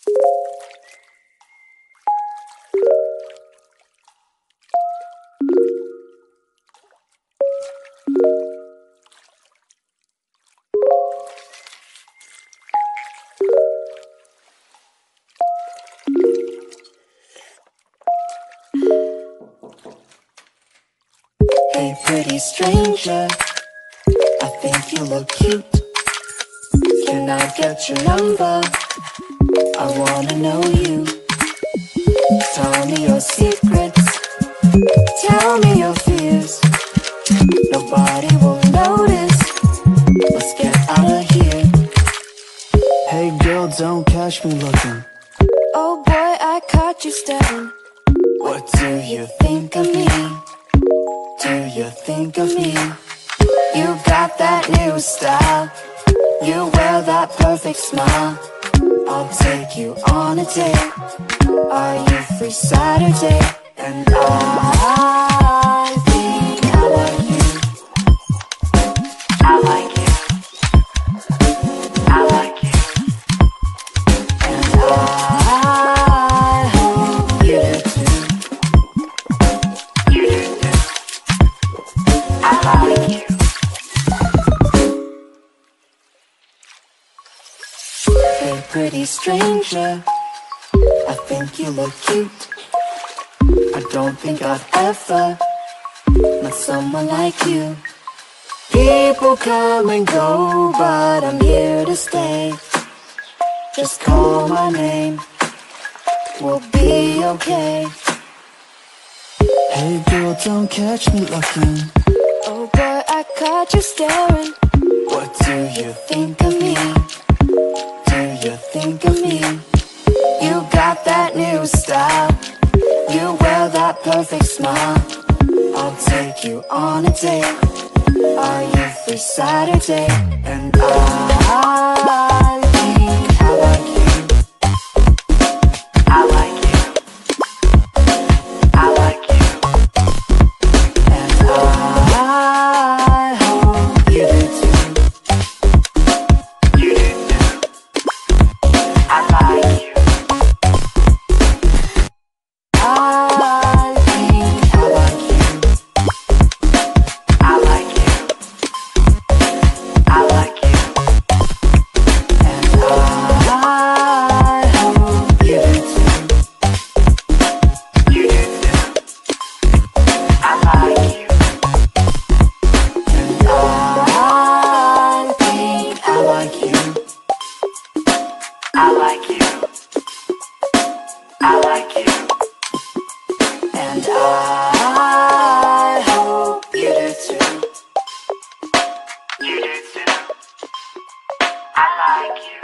Hey pretty stranger, I think you look cute. Can I get your number? I wanna know you. Tell me your secrets, tell me your fears. Nobody will notice, let's get out of here. Hey girl, don't catch me looking. Oh boy, I caught you staring. What do you think of me? Do you think of me? You got that new style, you wear that perfect smile. I'll take you on a date. Are you free Saturday? And I think I like you. I like you. I like you. And I hope you do too. You do too. I like you. Hey pretty stranger, I think you look cute. I don't think I've ever met someone like you. People come and go, but I'm here to stay. Just call my name, we'll be okay. Hey girl, don't catch me looking. Oh boy, I caught you staring. What do you think of me? Do you think of me? You got that new style, you wear that perfect smile. I'll take you on a date. Are you free Saturday? And I think I like you. I like you. I like you. And I hope you do too. You do too. I like you. I think I like you. I like you. I like you. And I hope you do too. You do too. I like you. And I think I like you. I like you. I like you. And I hope you do too. You do too. I like you.